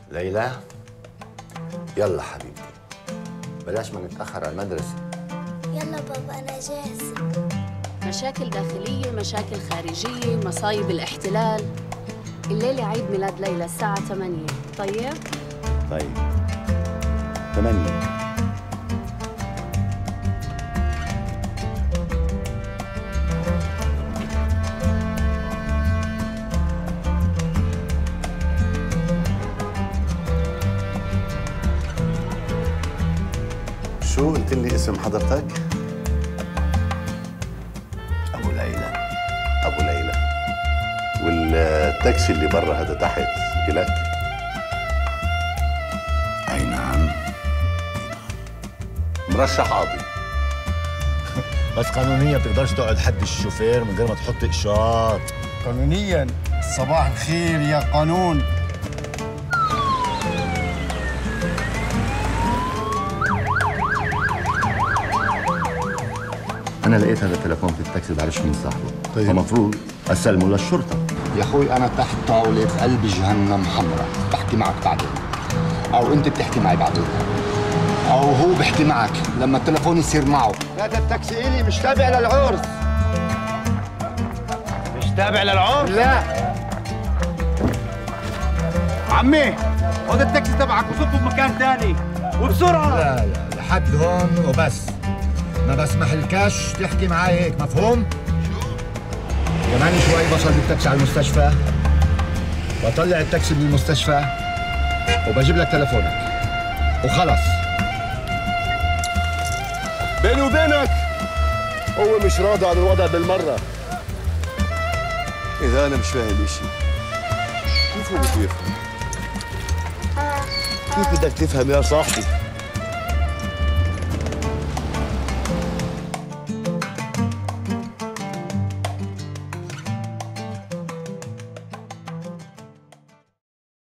ليلى، يلا حبيبتي، بلاش ما نتأخر على المدرسة. يلا بابا أنا جاهزة. مشاكل داخلية، مشاكل خارجية، مصايب الاحتلال. الليلة عيد ميلاد ليلى الساعة 8. طيب؟ طيب 8. شو قلت لي اسم حضرتك؟ أبو ليلى. أبو ليلى. والتاكسي اللي برا هذا تحت إلك؟ أي نعم. مرشح قاضي. بس قانونيا بتقدرش تقعد حد الشوفير من غير ما تحط إشارات. قانونيا صباح الخير يا قانون. أنا لقيت هذا التليفون في التاكسي، بعرفش مين صاحبه. طيب. فمفروض أسلمه للشرطة. يا اخوي انا تحت طاولة في قلب جهنم حمراء، بحكي معك بعدين، او انت بتحكي معي بعدين، او هو بحكي معك لما التليفون يصير معه. هذا التاكسي إلي مش تابع للعرس. مش تابع للعرس؟ لا عمي خد التاكسي تبعك وصبه بمكان ثاني وبسرعة. لا لحد هون وبس. ما بسمح الكاش تحكي معي هيك، مفهوم؟ كمان شوي بوصل بالتاكسي على المستشفى، بطلع التاكسي من المستشفى وبجيب لك تليفونك وخلص. بيني وبينك هو مش راضي عن الوضع بالمرة. إذا أنا مش فاهم إشي، كيف هو بده يفهم؟ كيف بدك تفهم يا صاحبي؟